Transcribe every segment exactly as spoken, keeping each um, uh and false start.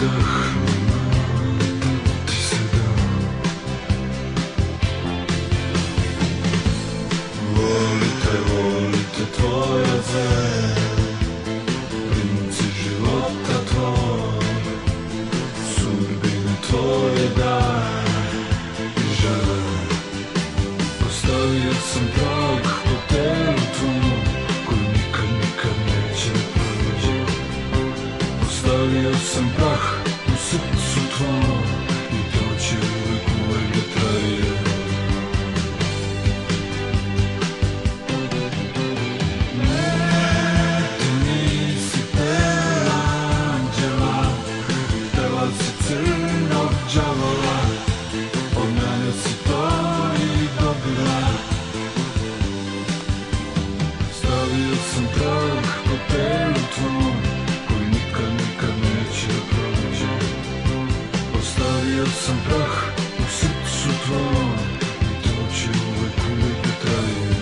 дах нема, ти сега. Volite, volite tvoja zemlja, princi života tvoj, sudbine tvoje daj i žele. Ostavio sam prag po telu tvom, koji nikad, nikad neće da prođe. Ostavio sam prah u srcu tvom i to će uvek, uvek da traje. Crnog đavola, od mene si to i dobila. Stavio sam prag po telu tvom, koji nikad, nikad neće da prođe. Ostavio sam prah u srcu tvom i to će uvek, uvek da traje.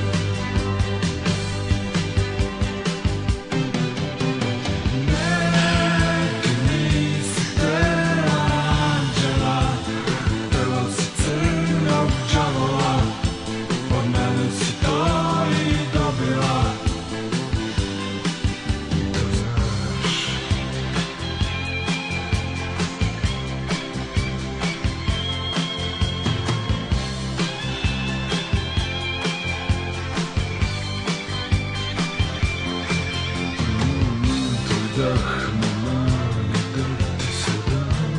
Dah nema da ti se dam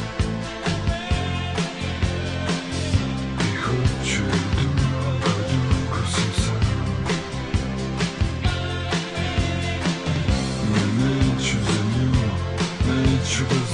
i hoću dugo, dugo sam sam. Ne, neću za nju, neću da